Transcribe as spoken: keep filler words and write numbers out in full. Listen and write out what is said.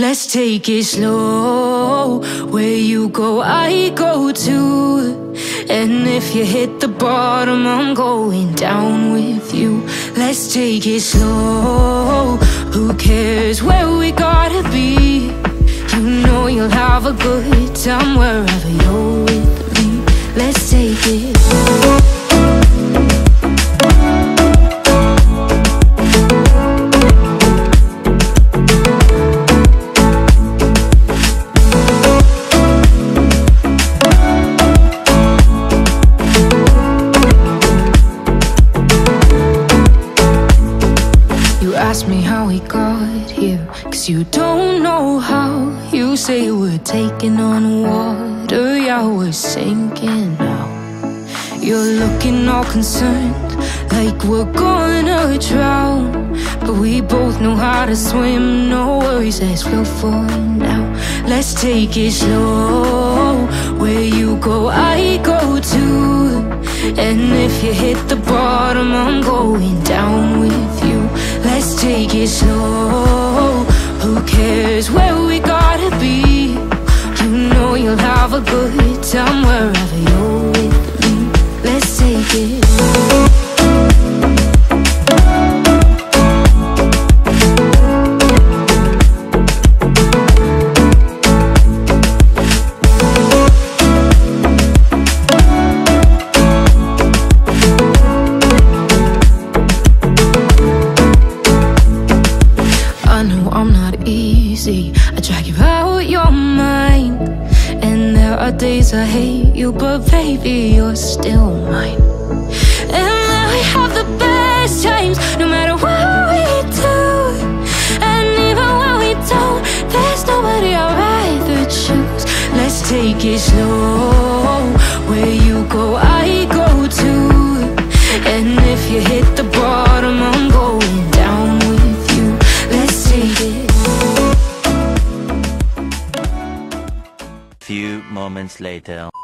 Let's take it slow. Where you go, I go too. And if you hit the bottom, I'm going down with you. Let's take it slow. Who cares where we gotta be? You know you'll have a good time wherever you're with me. Let's take it slow. Ask me how we got here, cause you don't know how. You say we're taking on water, yeah, we're sinking now. You're looking all concerned, like we're gonna drown. But we both know how to swim, no worries, let's flow for now. Let's take it slow. Where you go, I go too. And if you hit the bottom, I'm going down with you. Let's take it slow. Who cares where we gotta be? You know you'll have a good time wherever you're with me. Let's take it slow. I drag you out your mind, and there are days I hate you, but baby, you're still mine. And then we have the best times, no matter what we do. And even when we don't, there's nobody I'd rather choose. Let's take it slow. Where you go, I go too. And if you hit the bottom, I'm going down with you. Let's take it. Few moments later.